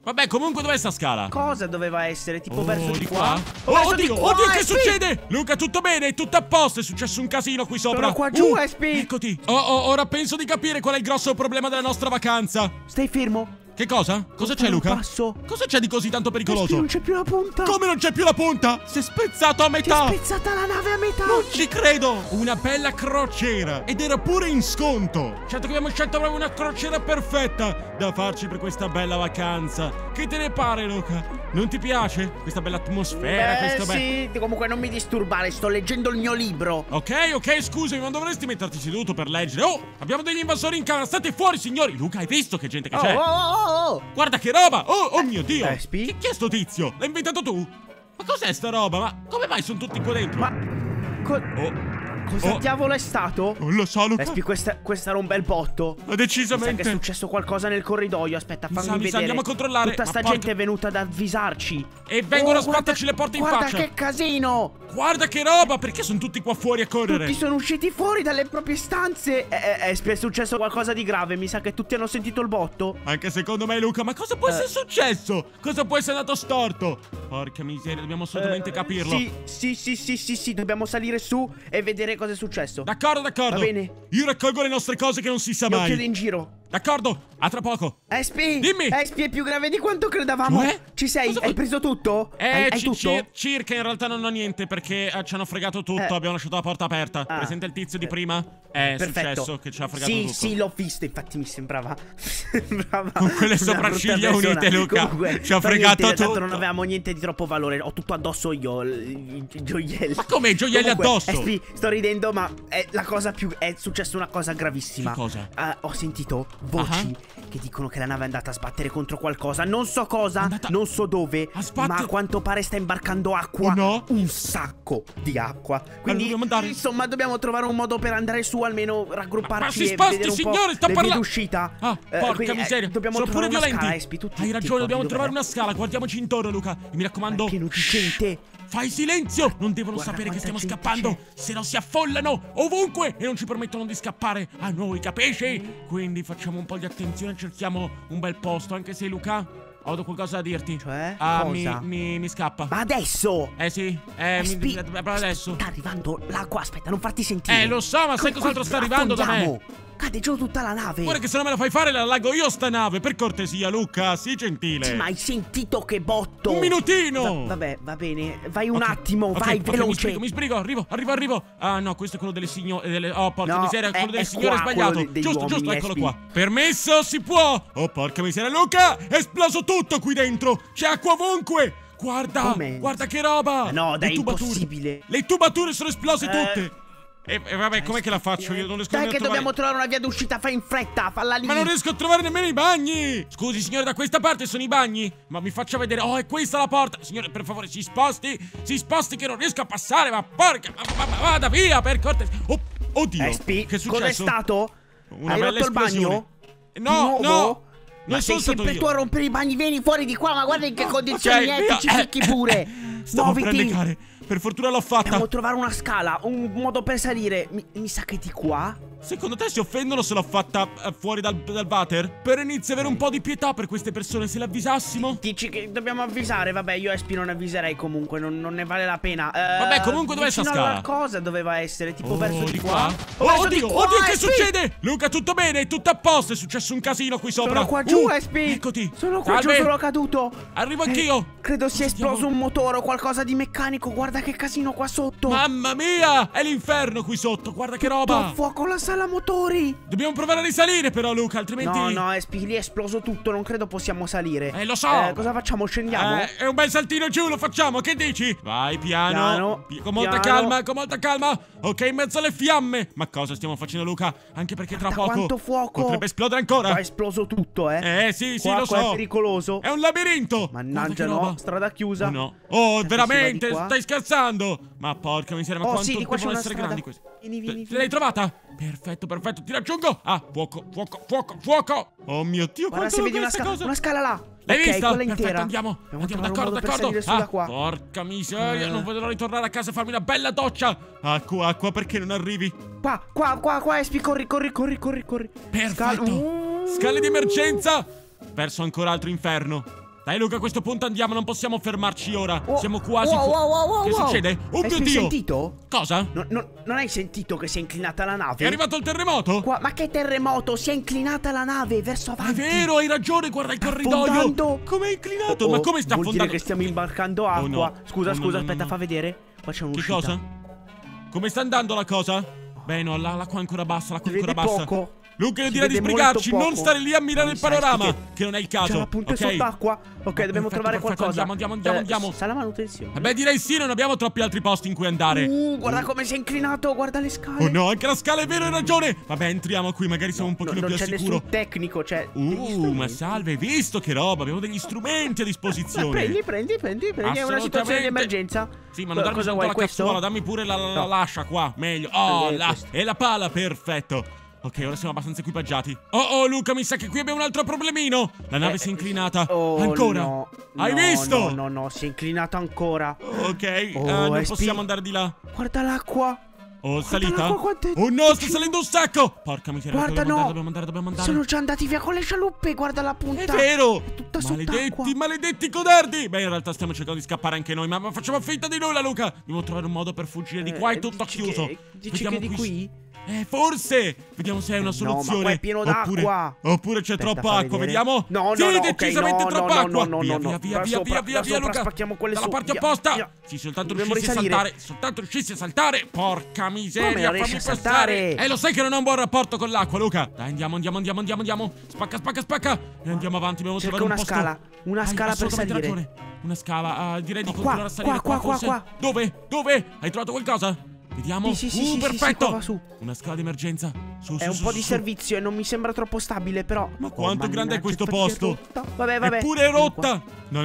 Vabbè, comunque dov'è sta scala? Cosa doveva essere? Tipo verso di qua? Oh, oddio, che succede? Luca, tutto bene? Tutto a posto? È successo un casino qui sopra. Sono qua giù, SP. Eccoti. Ora penso di capire qual è il grosso problema della nostra vacanza. Stai fermo. Che cosa? Cosa c'è, Luca? Cosa c'è di così tanto pericoloso? Non c'è più la punta. Come non c'è più la punta? Si è spezzato a metà. Si è spezzata la nave a metà. Non ci credo. Una bella crociera. Ed era pure in sconto. Certo che abbiamo scelto proprio una crociera perfetta da farci per questa bella vacanza. Che te ne pare, Luca? Non ti piace? Questa bella atmosfera? Sì, comunque non mi disturbare, sto leggendo il mio libro. Ok, scusami, ma dovresti metterti seduto per leggere. Oh, abbiamo degli invasori in camera, state fuori, signori. Luca, hai visto che gente che c'è? Guarda che roba! Oh mio Dio! Chi è sto tizio? L'hai inventato tu? Ma cos'è sta roba? Ma come mai sono tutti qua dentro? Cosa diavolo è stato? Non lo so, Luca. Questa era un bel botto. Ma decisamente. Mi sa che è successo qualcosa nel corridoio. Aspetta, fammi vedere. Andiamo a controllare. Tutta sta gente è venuta ad avvisarci. E vengono a sbatterci le porte in faccia. Guarda che casino! Guarda che roba! Perché sono tutti qua fuori a correre? Tutti sono usciti fuori dalle proprie stanze. È successo qualcosa di grave. Mi sa che tutti hanno sentito il botto. Anche secondo me, Luca. Ma cosa può essere successo? Cosa può essere andato storto? Porca miseria, dobbiamo assolutamente capirlo. Sì, dobbiamo salire su e vedere cosa è successo. D'accordo. Va bene. Io raccolgo le nostre cose che non si sa mai. Io chiedo in giro. D'accordo, a tra poco. SP, dimmi. SP è più grave di quanto credavamo. Ci sei? Hai preso tutto? Hai tutto? Circa, in realtà non ho niente perché ci hanno fregato tutto. Abbiamo lasciato la porta aperta. Presente il tizio di prima? È successo che ci ha fregato tutto. Sì, l'ho visto. Infatti mi sembrava con quelle sopracciglia unite, Luca. Comunque, ci ha fregato tutto. Tanto non avevamo niente di troppo valore. Ho tutto addosso io, i gioielli. Ma come i gioielli addosso? SP, sto ridendo, ma è successa una cosa gravissima. Che cosa? Ho sentito voci che dicono che la nave è andata a sbattere contro qualcosa. Non so cosa, non so dove, ma a quanto pare sta imbarcando acqua. Un sacco di acqua. Quindi insomma dobbiamo trovare un modo per andare su, almeno raggrupparci e vedere un po' le vie d'uscita. Porca miseria, dobbiamo sono pure trovare una violenti. scala, Hai ragione, dobbiamo trovare una scala. Guardiamoci intorno, Luca. E mi raccomando, pieno di gente. Fai silenzio! Non devono sapere che stiamo scappando, se no si affollano ovunque e non ci permettono di scappare a noi, capisci? Quindi facciamo un po' di attenzione, cerchiamo un bel posto, anche se Luca, ho qualcosa da dirti. Cioè? Cosa? Mi scappa. Ma adesso? Sì, proprio adesso. Sta arrivando l'acqua, aspetta, non farti sentire. Lo so, ma sai cos'altro sta arrivando da me? Cade giù tutta la nave. Guarda che se non me la fai fare la allago io sta nave. Per cortesia, Luca, sii gentile. Sì, ma hai sentito che botto? Un minutino. Vabbè, va bene. Vai un attimo, vai veloce. Mi sbrigo, arrivo. Ah no, questo è quello delle signore. Oh, porca miseria, quello delle signore è sbagliato. Giusto, eccolo qua. Permesso, si può. Oh, porca miseria, Luca, è esploso tutto qui dentro. C'è acqua ovunque. Guarda che roba. No, dai, è impossibile. Le tubature sono esplose tutte. E vabbè, com'è che la faccio? Io non riesco a trovare. Dai che dobbiamo trovare una via d'uscita, fai in fretta, falla lì. Ma non riesco a trovare nemmeno i bagni. Scusi, signore, da questa parte sono i bagni? Ma mi faccia vedere. Oh, è questa la porta. Signore, per favore, si sposti che non riesco a passare. Ma porca, ma vada via, per cortesia. Oddio, che è successo? Cos'è stato? Hai rotto il bagno? No. Ma sei sempre tu a rompere i bagni, vieni fuori di qua, ma guarda in che condizioni ci ficchi pure. Stavo per annegare. Per fortuna l'ho fatta. Dobbiamo trovare una scala, un modo per salire. Mi sa che di qua. Secondo te si offendono se l'ho fatta fuori dal water? Per iniziare a avere un po' di pietà per queste persone, se le avvisassimo? Dici che dobbiamo avvisare? Vabbè, io SP non avviserei comunque, non ne vale la pena. Vabbè, comunque dov'è sta scala? Cosa doveva essere? Tipo verso di qua? Oddio, che succede? Luca, tutto bene? Tutto a posto? È successo un casino qui sopra. Sono qua giù, SP. Eccoti. Sono qua giù, sono caduto. Arrivo anch'io. Credo sia esploso un motore o qualcosa di meccanico. Guarda che casino qua sotto. Mamma mia, è l'inferno qui sotto. Guarda che roba. A fuoco la sala motori. Dobbiamo provare a risalire però, Luca, altrimenti... No, SP, lì è esploso tutto, non credo possiamo salire. Lo so. Cosa facciamo? Scendiamo? È un bel saltino giù, lo facciamo, che dici? Vai, piano. Con molta calma. Ok, in mezzo alle fiamme. Ma cosa stiamo facendo, Luca? Anche perché tra poco... quanto fuoco. Potrebbe esplodere ancora. Qua è esploso tutto, sì, lo so. È pericoloso. È un labirinto. Mannaggia, no, strada chiusa. No. Oh, veramente? Stai scherzando? Ma porca miseria, ma quanto devono essere grandi questi? Vieni. L'hai trovata? Perfetto, ti raggiungo. Fuoco. Oh mio Dio, guarda se vedi una scala là. L'hai vista? Quella intera. Andiamo, d'accordo. Porca miseria, non vedo l'ora di tornare a casa e farmi una bella doccia. Acqua, perché non arrivi? Qua, SP, corri. Perfetto. Scale di emergenza. Perso ancora altro inferno. Dai Luca, a questo punto andiamo, non possiamo fermarci ora. Siamo quasi... Che succede? Oh mio Dio! Hai sentito? Cosa? Non hai sentito che si è inclinata la nave? È arrivato il terremoto? Ma che terremoto? Si è inclinata la nave verso avanti. È vero, hai ragione, guarda il corridoio. Come è inclinato? Ma come sta affondando? Vuol dire che stiamo imbarcando acqua. Scusa, aspetta, fa vedere. Qua c'è un'uscita. Che cosa? Come sta andando la cosa? Beh no, l'acqua è ancora bassa, l'acqua è ancora bassa. Poco. Luca, io direi di sbrigarci, non stare lì a mirare il panorama, che non è il caso. C'è la punta sott'acqua. Ok, dobbiamo trovare qualcosa. Andiamo. Sa la manutenzione. Beh, direi sì, non abbiamo troppi altri posti in cui andare. Guarda come si è inclinato, guarda le scale. Oh no, anche la scala, è vero, hai ragione. Vabbè, entriamo qui, magari siamo un pochino più al sicuro. Non c'è nessun tecnico, cioè. Ma salve, hai visto che roba? Abbiamo degli strumenti a disposizione. Prendi. È una situazione di emergenza. Sì, ma non darmi soltanto la capsula, dammi pure l'ascia qua, meglio. E la pala, perfetto. Ok, ora siamo abbastanza equipaggiati. Oh, Luca, mi sa che qui abbiamo un altro problemino. La nave si è inclinata. Ancora? No, Hai visto? No, si è inclinata ancora. Ok, non possiamo andare di là. Guarda l'acqua. Salita? Oh no, sta salendo un sacco. Porca miseria, guarda, dobbiamo andare. Sono già andati via con le scialuppe, guarda la punta. È vero. È tutta sott'acqua. Maledetti codardi. Beh, in realtà stiamo cercando di scappare anche noi, ma facciamo finta di nulla, Luca. Dobbiamo trovare un modo per fuggire di qua, è tutto chiuso. Dici che di qui? Forse. Vediamo se è una soluzione. No, ma qua è pieno d'acqua. Oppure c'è troppa acqua, vediamo. No, decisamente troppa acqua. Via, Luca. Spacchiamo quelle dalla parte opposta. Sì, soltanto riuscissi a saltare. Soltanto riuscissi a saltare. Porca miseria, fammi passare. Lo sai che non ho un buon rapporto con l'acqua, Luca. Dai, andiamo. Spacca. E andiamo avanti, dobbiamo trovare un posto. Una scala per salire. Una scala, direi di continuare a salire qua. Dove? Hai trovato qualcosa? Vediamo. Sì, perfetto. Su. Una scala di emergenza. È un po' di servizio e non mi sembra troppo stabile, però. Ma quanto grande è questo posto? Vabbè. Eppure è rotta.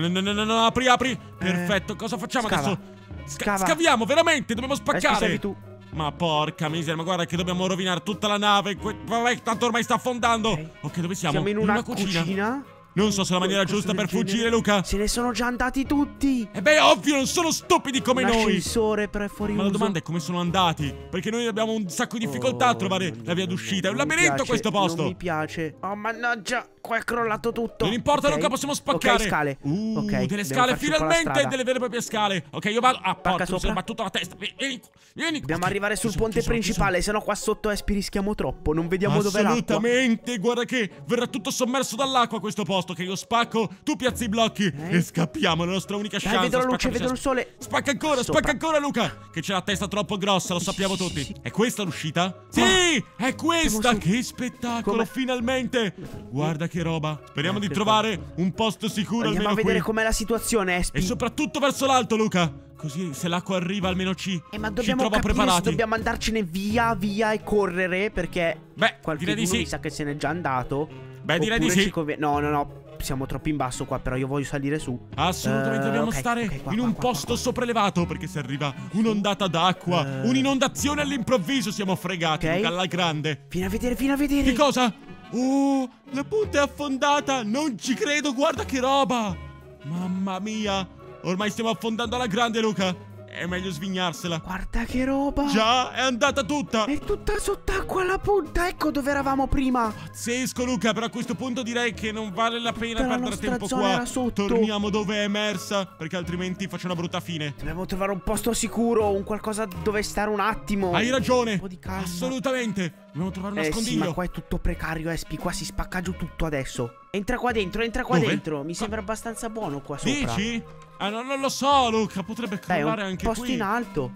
No, apri. Perfetto, cosa facciamo adesso? Scaviamo, veramente, dobbiamo spaccare. Tu. Ma porca miseria, ma guarda che dobbiamo rovinare tutta la nave. Vabbè, tanto ormai sta affondando. Ok, dove siamo? Siamo in una cucina. Non so se è la maniera giusta per fuggire, Luca. Se ne sono già andati tutti. Ovvio, non sono stupidi come noi. L'ascensore però è fuori uso. Ma la domanda è come sono andati. Perché noi abbiamo un sacco di difficoltà a trovare la via d'uscita. È un labirinto questo posto. Non mi piace. Oh mannaggia, qua è crollato tutto. Non importa, Luca, possiamo spaccare. Ok, scale. Delle scale, finalmente delle vere e proprie scale. Ok, io vado. Porca, mi si è battuta la testa. Vieni. Dobbiamo arrivare sul ponte principale, sennò qua sotto rischiamo troppo. Non vediamo dove è l'acqua. Assolutamente, guarda che verrà tutto sommerso dall'acqua questo posto. Che io spacco, tu piazzi i blocchi e scappiamo, la nostra unica chance. Vedo la luce, vedo il sole. Spacca ancora, Luca. Che c'è la testa troppo grossa, lo sappiamo tutti. È questa l'uscita? Sì, è questa. Che spettacolo, finalmente. Guarda che roba. Speriamo di trovare un posto sicuro almeno qui. Andiamo a vedere com'è la situazione, Espi. E soprattutto verso l'alto, Luca. Così se l'acqua arriva almeno ci trova preparati. Dobbiamo andarcene via e correre, perché direi di sì. Mi sa che se n'è già andato. Direi di sì. No, siamo troppo in basso qua, però io voglio salire su. Assolutamente, dobbiamo stare in un posto sopraelevato, perché se arriva un'ondata d'acqua, un'inondazione all'improvviso, siamo fregati, alla grande. Vieni a vedere. Che cosa? Oh, la punta è affondata, non ci credo, guarda che roba. Mamma mia. Ormai stiamo affondando alla grande, Luca. È meglio svignarsela. Guarda che roba. Già, è andata tutta. È tutta sott'acqua la punta. Ecco dove eravamo prima. Pazzesco, Luca. Però a questo punto direi che non vale la pena perdere tempo qua. Torniamo dove è emersa, perché altrimenti faccio una brutta fine. Dobbiamo trovare un posto sicuro, un qualcosa dove stare un attimo. Hai ragione. Un po' di calma. Assolutamente. Dobbiamo trovare un nascondiglio. Sì, ma qua è tutto precario, Espi. Qua si spacca giù tutto adesso. Entra qua dentro, dentro. Mi sembra abbastanza buono qua sopra. Dici? Non lo so, Luca. Potrebbe crollare anche qui. Un posto in alto.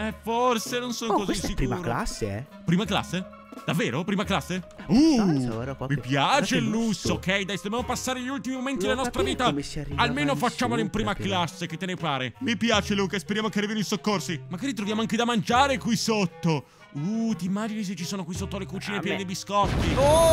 Forse non sono così sicuro. È prima classe, Prima classe? Davvero? Prima classe? Mi piace il lusso. Ok, dai, dobbiamo passare gli ultimi momenti della nostra vita. Almeno facciamolo in prima classe, che te ne pare? Mi piace, Luca, speriamo che arrivino i soccorsi. Magari troviamo anche da mangiare qui sotto. Ti immagini se ci sono qui sotto le cucine piene di biscotti?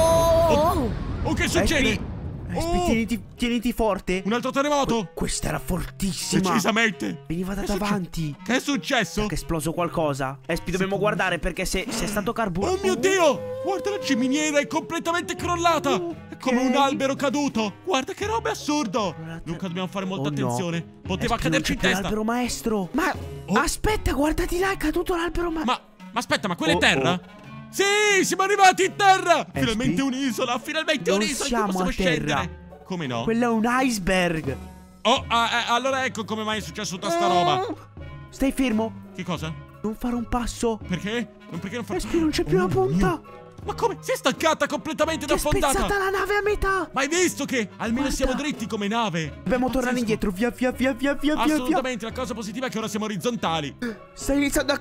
Che succede? Tieniti forte. Un altro terremoto? Questa era fortissima. Decisamente. Veniva da davanti. Che è successo? Che è esploso qualcosa. Espi, dobbiamo guardare, perché se è stato carburato. Oh mio Dio! Guarda, la ciminiera è completamente crollata. È come un albero caduto. Guarda che roba assurdo. Luca, dobbiamo fare molta attenzione. Poteva caderci in testa. L'albero maestro. Ma aspetta, guarda di là, è caduto l'albero maestro. Ma aspetta, ma quella è terra? Sì, siamo arrivati in terra. Finalmente un'isola, finalmente un'isola. Siamo a terra. Come no? Quello è un iceberg. Oh, allora ecco come mai è successo tutta sta roba. Stai fermo. Che cosa? Non fare un passo. Perché? Perché non fare? Espi, non c'è più la punta. Ma come? Si è staccata completamente da fondata. È spezzata la nave a metà. Ma hai visto che almeno siamo dritti come nave? Dobbiamo tornare indietro. Via. Assolutamente, la cosa positiva è che ora siamo orizzontali. Sta iniziando a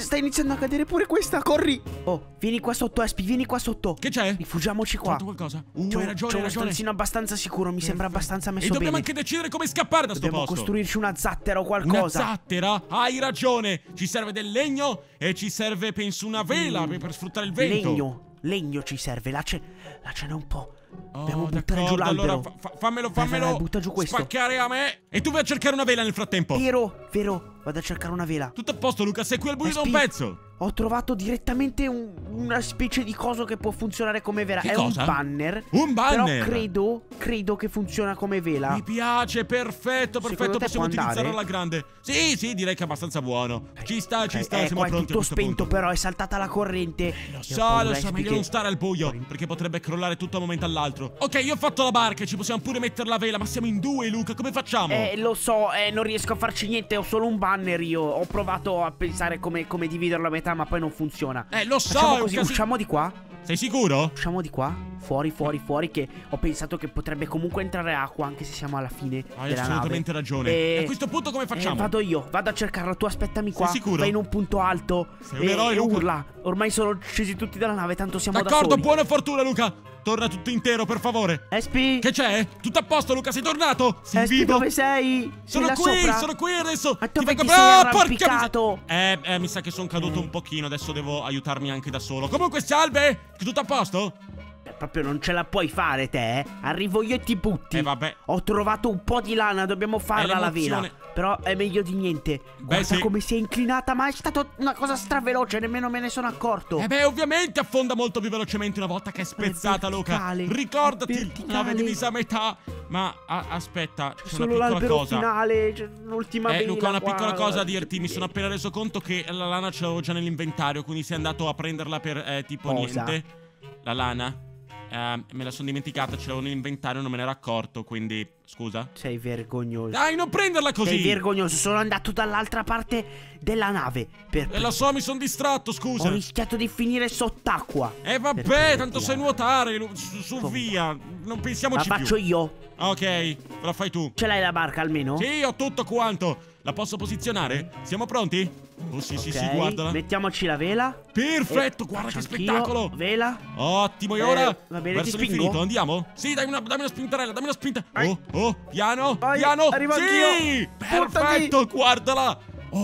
cadere pure questa. Corri. Oh, vieni qua sotto, Espi, vieni qua sotto. Che c'è? Rifugiamoci qua. Hai fatto qualcosa? Hai ragione. C'è uno stanzino abbastanza sicuro, mi sembra abbastanza messo bene. E dobbiamo anche decidere come scappare da sto posto. Dobbiamo costruirci una zattera o qualcosa. Una zattera? Hai ragione. Ci serve del legno e ci serve, penso, una vela per sfruttare il vento. Legno ci serve, là ce n'è un po'. Dobbiamo buttare giù l'albero. Allora fammelo vai, butta giù questo. Spaccare a me. E tu vai a cercare una vela nel frattempo. Vero, vado a cercare una vela. Tutto a posto, Luca, sei qui al buio da un pezzo. Ho trovato direttamente una specie di coso che può funzionare come vela. Che è cosa? un banner. Un banner? Però credo che funziona come vela. Mi piace, perfetto, possiamo utilizzarlo alla grande. Sì, direi che è abbastanza buono. Ci sta, siamo pronti. È tutto spento, però è saltata la corrente. Lo so, meglio non stare al buio, perché potrebbe crollare tutto da un momento all'altro. Ok, io ho fatto la barca, ci possiamo pure mettere la vela, ma siamo in due, Luca, come facciamo? Lo so, non riesco a farci niente, ho solo un banner io. Ho provato a pensare come dividerlo a metà, ma poi non funziona. Lo so, facciamo così, usciamo di qua. Sei sicuro? Usciamo di qua, fuori, che ho pensato che potrebbe comunque entrare acqua, anche se siamo alla fine della nave. Hai assolutamente ragione. E a questo punto come facciamo? Vado a cercarlo, tu aspettami qua. Sei sicuro? Vai in un punto alto. Sei un eroe, Luca. Urla. Ormai sono scesi tutti dalla nave, tanto siamo da soli. D'accordo, buona fortuna, Luca. Torna tutto intero, per favore. Espi. Che c'è? Tutto a posto, Luca, sei tornato? Sei Espi, vivo? dove sei? Sono qui adesso. Ma dove ti sei arrampicato? Mi sa che sono caduto un pochino, adesso devo aiutarmi anche da solo. Comunque, salve! Tutto a posto? Proprio non ce la puoi fare te, eh? Arrivo io e ti butti. Vabbè. Ho trovato un po' di lana, dobbiamo farla la vela. Però è meglio di niente. Guarda come si è inclinata, ma è stata una cosa straveloce, nemmeno me ne sono accorto. Ovviamente affonda molto più velocemente una volta che è spezzata, Luca. Ricordati, la nave divisa a metà. Ma aspetta, c'è una piccola cosa. Finale, c'è l'ultima vela. Luca, una piccola cosa da dirti. Mi sono appena reso conto che la lana ce l'avevo già nell'inventario, quindi sei andato a prenderla per tipo niente. La lana? Me la sono dimenticata, ce l'avevo nell'inventario, non me ne ero accorto, quindi scusa. Sei vergognoso. Dai, non prenderla così. Sei vergognoso, sono andato dall'altra parte della nave lo so, mi sono distratto, scusa. Ho rischiato di finire sott'acqua. Vabbè, tanto sai nuotare, su via. Non pensiamoci più. La faccio io. Ok, la fai tu. Ce l'hai la barca almeno? Sì, ho tutto quanto. La posso posizionare? Siamo pronti? Oh sì, guardala. Mettiamoci la vela. Perfetto, guarda che spettacolo. Vela. Ottimo, e ora va bene, verso l'infinito, andiamo? Sì, dammi una spintarella, dammi una spinta. Piano, piano. Arrivo anch'io. Perfetto, guardala.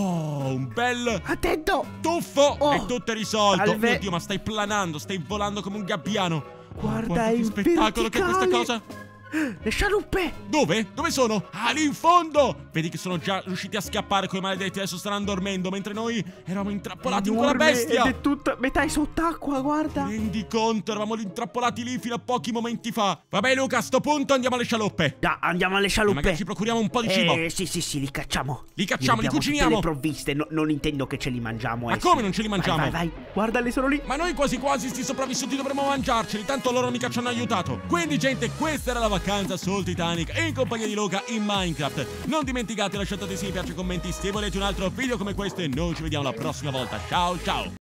Un bel attento tuffo. E tutto è risolto. Salve. Mio Dio, ma stai planando, stai volando come un gabbiano. Guarda che spettacolo che è questa cosa. Le scialuppe! Dove? Dove sono? Ah, lì in fondo! Vedi che sono già riusciti a scappare quei maledetti, adesso staranno dormendo, mentre noi eravamo intrappolati in quella bestia! Ed è tutta metà sott'acqua, guarda! Rendi conto, eravamo intrappolati lì fino a pochi momenti fa! Vabbè Luca, a sto punto andiamo alle scialuppe! Andiamo alle scialuppe! Magari ci procuriamo un po' di cibo! Sì, li cacciamo! Li cuciniamo! Le provviste, non intendo che ce li mangiamo, Ma come non ce li mangiamo? Vai, guardali, sono lì! Ma noi quasi sti sopravvissuti dovremmo mangiarceli, tanto loro mica ci hanno aiutato! Quindi gente, questa era la vacanza sul Titanic in compagnia di Luca in Minecraft. Non dimenticate, lasciate se vi piace, commenti se volete un altro video come questo e noi ci vediamo la prossima volta. Ciao!